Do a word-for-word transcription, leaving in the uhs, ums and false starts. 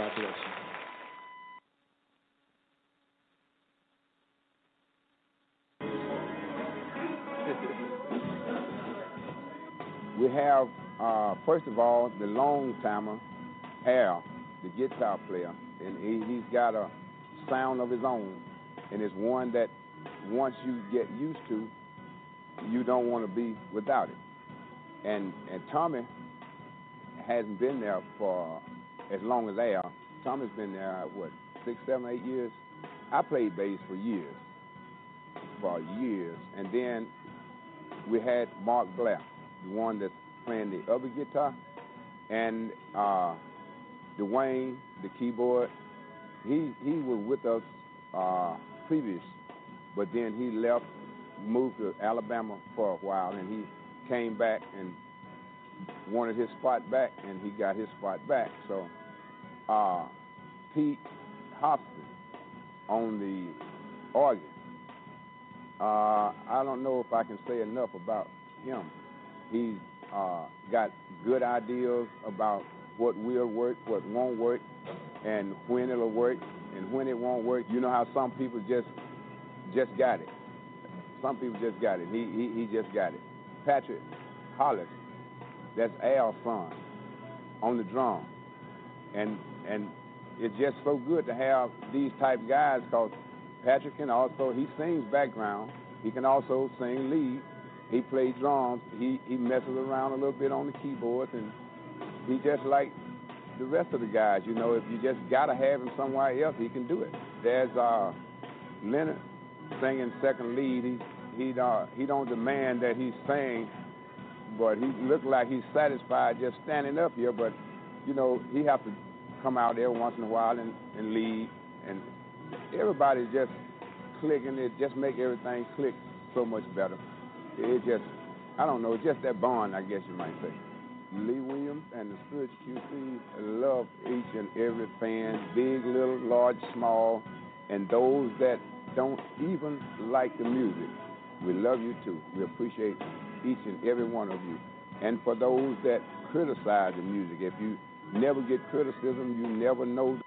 God bless you. We have, uh, first of all, the long-timer, Hal, the guitar player, and he, he's got a sound of his own, and it's one that once you get used to, you don't want to be without it. And and Tommy hasn't been there for as long as Al. Tommy's been there, what, six, seven, eight years? I played bass for years, for years. And then we had Mark Blair, the one that's playing the other guitar, and uh, Dwayne, the keyboard. He he was with us uh, previous, but then he left, moved to Alabama for a while, and he came back and wanted his spot back, and he got his spot back. So uh, Pete Hobson on the organ. Uh, I don't know if I can say enough about him. He's uh, got good ideas about what will work, what won't work, and when it'll work, and when it won't work. You know how some people just just got it. Some people just got it. He he, he just got it. Patrick Hollis, that's Al's son, on the drum. And and it's just so good to have these type guys, because Patrick can also, he sings background. He can also sing lead. He plays drums. He, he messes around a little bit on the keyboards, and he just like the rest of the guys. You know, if you just got to have him somewhere else, he can do it. There's uh, Leonard singing second lead. He he uh, he don't demand that he sing, but he look like he's satisfied just standing up here. But you know, he have to come out there once in a while and, and lead, and everybody's just clicking. It just make everything click so much better. It just, I don't know, just that bond, I guess you might say. Lee Williams and the Spiritual Q C love each and every fan, big, little, large, small, and those that don't even like the music. We love you too. We appreciate each and every one of you. And for those that criticize the music, if you never get criticism, you never know